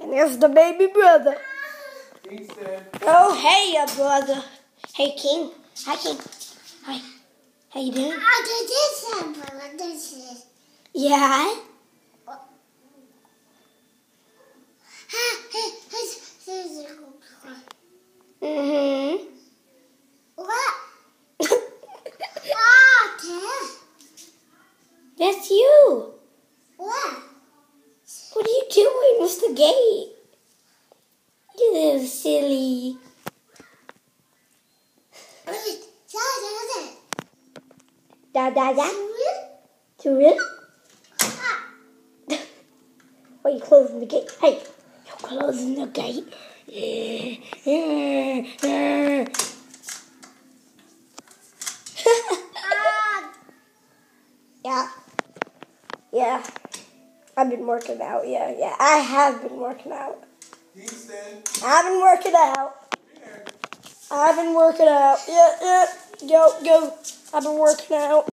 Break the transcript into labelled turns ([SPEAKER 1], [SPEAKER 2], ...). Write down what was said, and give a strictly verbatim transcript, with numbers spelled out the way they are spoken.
[SPEAKER 1] And there's the baby brother.
[SPEAKER 2] Kingston.
[SPEAKER 1] Oh, hey, uh, brother. Hey, King. Hi, King. Hi. How you doing?
[SPEAKER 3] I did this, brother. This is.
[SPEAKER 1] Yeah. Mm-hmm.
[SPEAKER 3] What? Ah, Tim.
[SPEAKER 1] That's you.
[SPEAKER 3] What?
[SPEAKER 1] What are you doing with the gate? You little silly. Da da da. To real? Why are you closing the gate? Hey, you're closing the gate. Yeah. Yeah. I've been working out. Yeah, yeah. I have been working out.
[SPEAKER 2] Kingston.
[SPEAKER 1] I've been working out. I've been working out. Yeah, yeah. Go, go. I've been working out.